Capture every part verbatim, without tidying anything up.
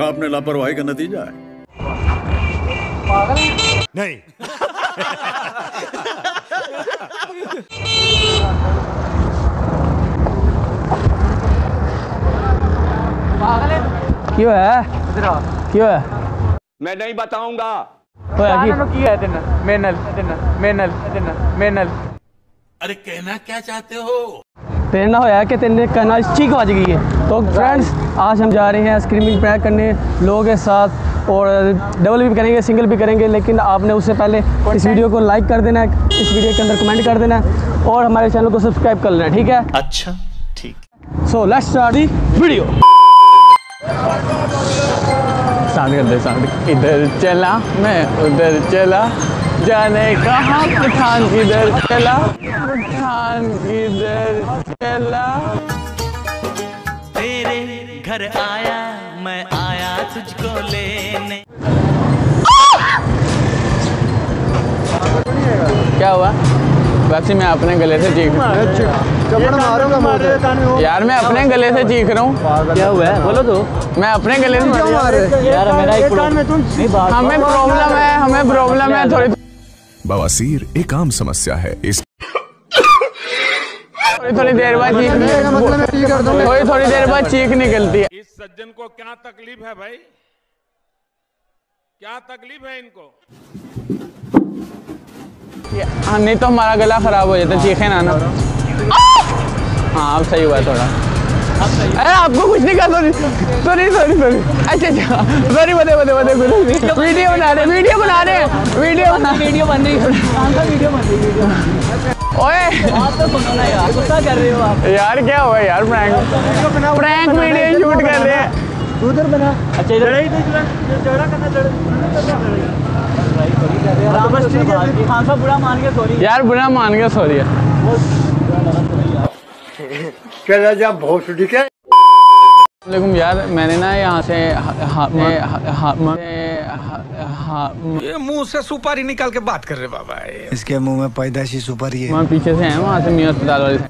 आपने लापरवाही का नतीजा है। पागल नहीं। पागल है क्यों है क्यों है मैं नहीं बताऊंगा। अरे कहना क्या चाहते हो? तेरे ना होया कि तेरे कहना चीख बज गई है। तो फ्रेंड्स आज हम जा रहे हैं स्क्रीमिंग प्रैंक करने लोगों के साथ, और डबल भी करेंगे सिंगल भी करेंगे, लेकिन आपने उससे पहले इस वीडियो को लाइक कर देना है, इस वीडियो के अंदर कमेंट कर देना है और हमारे चैनल को सब्सक्राइब कर लेना है, ठीक है? अच्छा ठीक। So let's start the video. Start कर दे स्टार्ट। इधर चला मैं उधर चला, जाने कहाँ पठान किधर चला, पठान किधर चला। तेरे घर आया मैं आया तुझको लेने। क्या हुआ? वैसे मैं अपने गले से चीख यार मैं अपने गले से चीख रहा हूँ। क्या हुआ है बोलो तो। मैं अपने गले से यार मेरा एक हमें प्रॉब्लम है हमें प्रॉब्लम है थोड़ी। बवासीर एक आम समस्या है। इस थोड़ी थोड़ी देर बाद चीख थोड़ी थोड़ी देर बाद चीख निकलती है। इस सज्जन को क्या तकलीफ है भाई? क्या तकलीफ है इनको? हाँ नहीं तो हमारा गला खराब हो जाता, चीखे ना ना। हाँ अब सही हुआ थोड़ा। अरे आपको कुछ नहीं कहा। सॉरी सॉरी सॉरी सॉरी अच्छा अच्छा सॉरी बता बता बता वीडियो बना रहे वीडियो बना रहे वीडियो बना वीडियो बन रही है वीडियो बन रही है। ओए आप तो सुनो ना यार, गुस्सा कर रहे हो आप यार। क्या हुआ यार? प्रैंक प्रैंक वीडियो शूट कर रहे हैं। उधर बना अच्छा इधर बुरा मान के सॉरी यार, बुरा मान के सॉरी है। चला जा बहुत ठीक है। लेकिन यार मैंने ना यहाँ से ये मुंह से सुपारी निकाल के बात कर रहे बाबा। इसके मुंह में पैदाशी सुपारी है। वहाँ पीछे से है, वहाँ से मियां अस्पताल वाले।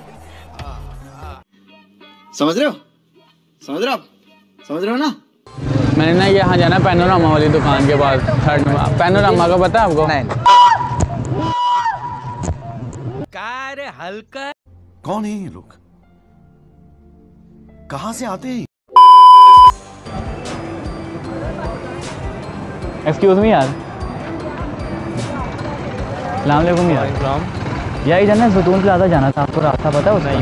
समझ रहे हो समझ रहे हो आप समझ रहे हो ना? मैंने ना यहाँ जाना पैनोरामा वाली दुकान के पास। थर्ड पैनोरामा का पता है आपको? नहीं। कार हल्का। कौन है ये लोग? कहाँ से आते हैं? एक्सक्यूज मी यार। सलाम वालेकुम यार। यार इधर ना ज़ैतून प्लाजा जाना था, आपको रास्ता पता है उसका?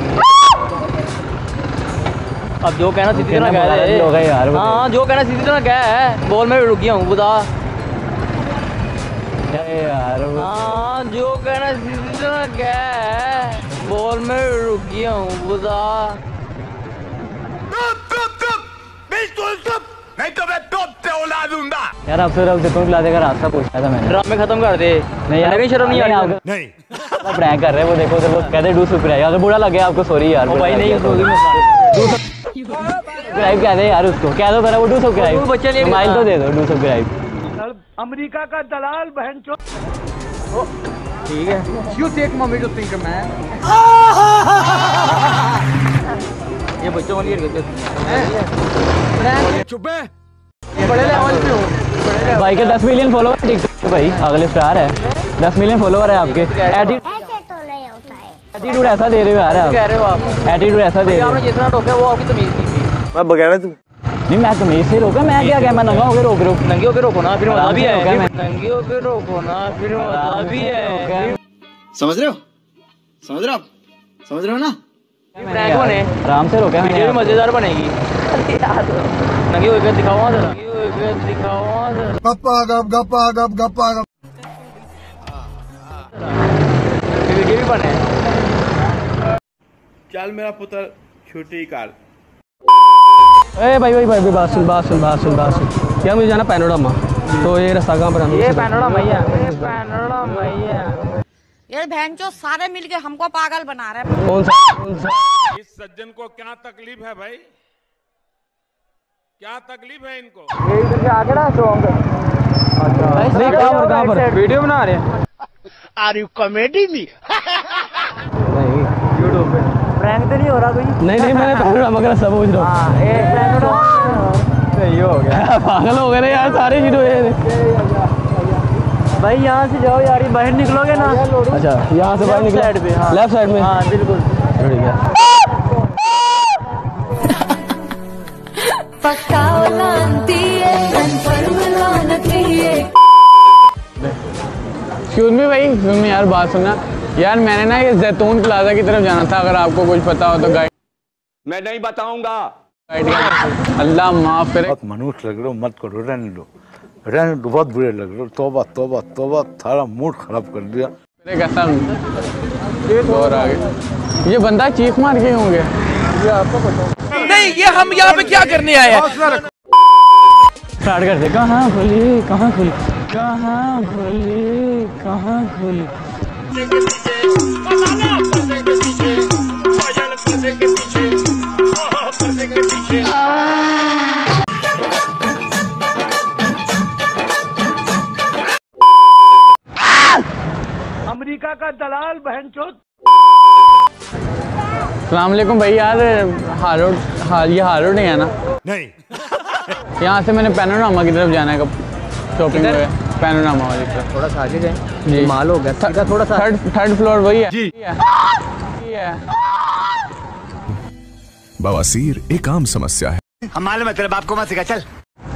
अब जो कहना सीधी तरह कह रहे हैं यार। हाँ जो कहना सीधी तरह कह है। बोल मैं रुक गया हूँ बता यार। हाँ जो कहना सीधी तरह कह है। बोल मैं रुक गया हूँ बता। नहीं तो मैं टॉप पे उड़ा दूंगा। यार अब फिर अब ज़ैतून प्लाजा का रास्ता पूछा था मैंने। ड्रामे खत्म कर दे। नहीं यार भी शर्म नहीं आ रही आपको? नहीं प्रैंक कर रहे हैं वो, देखो तो वो कहते डू सब्सक्राइब। अगर बुरा लग गया आपको सॉरी यार। भाई नहीं सब्सक्राइब कह दे यार उसको, कह दो करा वो डू सब्सक्राइब। मोबाइल तो दे दो डू सब्सक्राइब। अमेरिका का दलाल बहन चो। ठीक है। You take mommy to think man. ये बच्चों वाली हरकत है। चुप है। बड़े लेवल पे हो भाई के दस मिलियन फॉलोवर टिकटॉक पे भाई, अगले स्टार है। दस मिलियन फॉलोवर है आपके। एटीट्यूड ऐसा दे रहे हो यार आप। कह रहे हो आप एटीट्यूड ऐसा दे रहे हो। आपने जितना टोका वो आपकी तमीज नहीं थी। मैं बगैर तू नहीं, मैं तमीज से रोका। मैं क्या क्या मैं नंगा होकर रोक रोक नंगे होकर रोको ना फिर मजा भी है। नंगे होकर रोको ना फिर मजा भी है। समझ रहे हो समझ रहे हो आप समझ रहे हो ना? प्रैंक बने आराम से रोका, वीडियो भी मजेदार बनेगी। नंगे होकर दिखाओ जरा, नंगे होकर दिखाओ जरा। गप्पा गप गप्पा गप गप्पा गप वीडियो भी बने। चल मेरा पुत्र छुट्टी कर। ए भाई भाई भाई बात सुन बात सुन बात सुन बात सुन क्या मुझे जाना पैनोरामा। तो ये रास्ता कहाँ पर है? ये पैनोरामा ही है। पैनोरामा ही है यार। बहनचोद सारे मिलके हमको पागल बना रहे हैं। कौन सा कौन सा? इस सज्जन को क्या तकलीफ है भाई? क्या तकलीफ है इनको? ये इधर से आगे ना स्ट्रॉन्ग। अच्छा नहीं कहाँ पर कहाँ पर वीडियो बना रहे हैं? Are you comedy me? नहीं यूट्यूब पे प्रैंक तो नहीं हो रहा कोई? नहीं नहीं मैंने पैनोरामा का सब पूछ रहा हूँ। सही हो गया। पागल हो गए ना यार सारे हीरो ये। भाई यहाँ से जाओ यार, ये बाहर निकलोगे ना। अच्छा यहाँ से बाहर निकलो साइड पे। हाँ लेफ्ट साइड में। हाँ बिल्कुल ठीक है। एक्सक्यूज मी भाई, एक्सक्यूज मी यार, बात सुनना यार, मैंने ना ये जैतून प्लाजा की तरफ जाना था, अगर आपको कुछ पता हो तो गाइड। मैं नहीं बताऊंगा। गाइड अल्लाह माफ करे। बहुत मनुष्य लग रहे हो, मत करो, रहने दो, रहने दो, बहुत बुरे लग रहे हो। तौबा तौबा तौबा, सारा मूड खराब कर दिया। मेरे कसम और आगे ये बंदा चीख मार के होंगे। ये आपको पता नहीं, ये हम यहाँ पे क्या करने आए हैं। स्टार्ट कर दे। कहाँ खुली कहाँ खुली कहाँ खुली कहाँ खुली। अमेरिका का दलाल बहनचोद। अस्सलाम वालेकुम भाई, यार हारोड हार ये हारोड नहीं है ना? नहीं। यहाँ से मैंने पैनोरामा की तरफ जाना है, कब शॉपिंग में पैनोरामा वाली तरफ। थोड़ा सा आगे जाए, माल हो गया सीधा थोड़ा सा। थर्ड थर्ड फ्लोर वही है जी। है। बवासीर एक आम समस्या है। हम मालूम है तेरे बाप को मत सिखा, चल।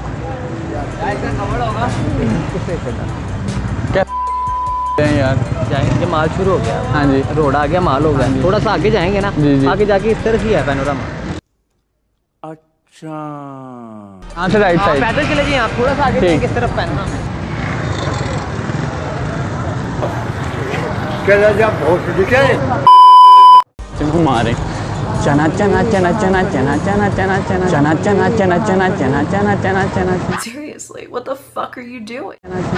क्या यार जाएंगे, माल शुरू हो गया। हाँ जी, रोड आ गया, माल हो गया। थोड़ा सा आगे जाएंगे ना, जी जी। आगे जाके इस तरफ ही है पैनोरामा। अच्छा यहाँ से राइट साइड। पैदल चले जाइए आप, थोड़ा सा आगे जाएंगे इस तरफ पैनोरामा। चला जा बहुत दिखे। चलो मारे चना चना चना चना चना चना चना चना चना चना चना चना चना चना चना चना। Seriously, what the fuck are you doing?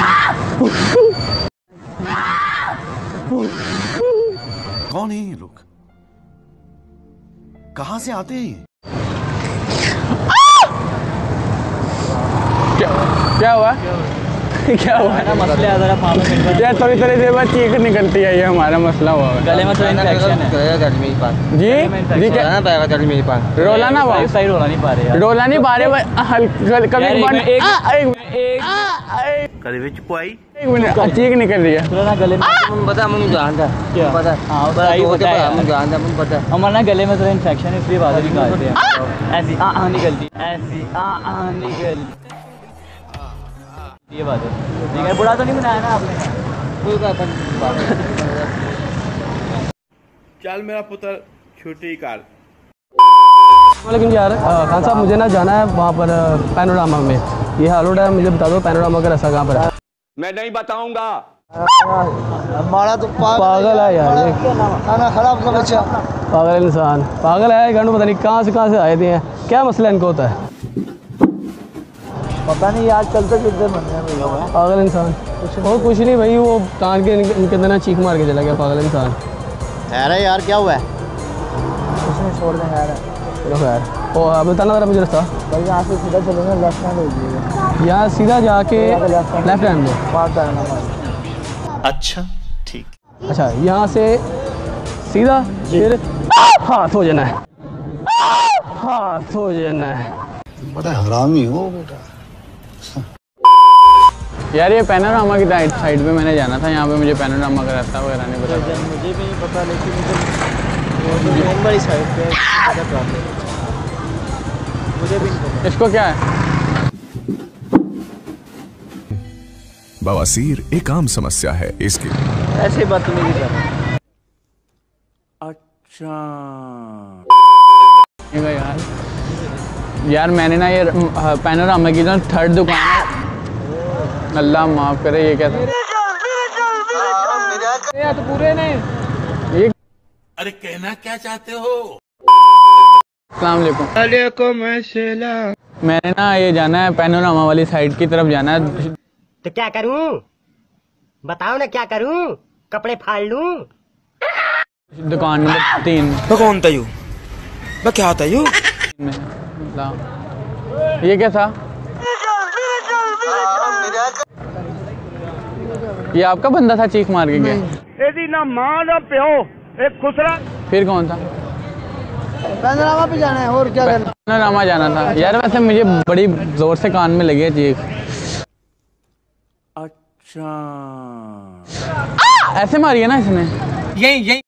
कौन है ये लोग, कहाँ से आते हैं? क्या क्या हुआ क्या हुआ मसले जरा फार्म में यार, थोड़ी थोड़ी देर बाद चीख निकलती है, ये हमारा मसला हुआ है। गले में तो इन्फेक्शन है जी जी। क्या रोला ना भाई, सही रोला नहीं पा रहे यार। रोला नहीं पा रहे कभी एक मिनट चीख निकल रही है गले में। पता मुझे जानता क्या पता। हाँ जानता मुझे पता। हमारा गले में तो इन्फेक्शन है, इसलिए बात निकालते हैं। ऐसी आ आ निकलती, ऐसी आ आ निकलती, ये बात है। बुरा तो नहीं बनाया ना आपने, कोई बात नहीं। चल मेरा पुत्र छोटी कार। लेकिन यार खान साहब, मुझे ना जाना है वहाँ पर पैनोरामा में। ये हालोड है, मुझे बता दो पैनोरामा का रास्ता कहाँ पर है। मैं नहीं बताऊंगा। हमारा तो पागल है यार, खाना खराब का बच्चा, पागल इंसान, पागल है। घर में पता नहीं कहाँ से कहाँ से आए थे हैं, क्या मसला इनको होता है पता नहीं। आज चलते चलते पागल इंसान। वो कुछ नहीं भाई, वो तान के इनके अंदर ना चीख मार के चला गया, पागल इंसान। अरे यार क्या हुआ है? उसने छोड़ दें यार। चलो खैर, ओ बताना जरा मुझे रास्ता। भाई यहाँ से सीधा चलेंगे, लेफ्ट हैंड हो जाएगा। यहाँ सीधा जाके लेफ्ट हैंड में। अच्छा ठीक। अच्छा यहाँ से सीधा फिर हाथ हो जाना है, हाथ हो जाना है। बड़ा हरामी हो बेटा। यार ये पैनोरामा की साइड पे मैंने जाना था, यहाँ पे मुझे पैनोरामा का रास्ता वगैरह नहीं पता। मुझे भी नहीं पता, लेकिन मुझे बड़ी साइड पे मुझे भी नहीं पता। इसको क्या है? बवासीर एक आम समस्या है, इसके ऐसे बदतमीजी कर। अच्छा यार यार मैंने ना ये पैनोरामा की ना थर्ड दुकान है, अल्लाह माफ करे, ये क्या था? तो पूरे नहीं ये अरे कहना क्या चाहते हो? अस्सलाम वालेकुम। वालेकुम अस्सलाम। मैंने ना ये जाना है पैनोरामा वाली साइड की तरफ जाना है। तो क्या करूं, बताओ ना क्या करूं? कपड़े फाड़ लूं? दुकान नंबर तीन। तो कौन था यू? मैं क्या था यू? ये क्या था? ये आपका बंदा था चीख मार के गया? एदी ना मां ना प्यो, एक खुसरा। फिर कौन था? पैनोरामा पे जाना है और क्या करना। नामा जाना था यार। वैसे मुझे बड़ी जोर से कान में लगी है चीख। अच्छा ऐसे मारी है ना इसने। यही यही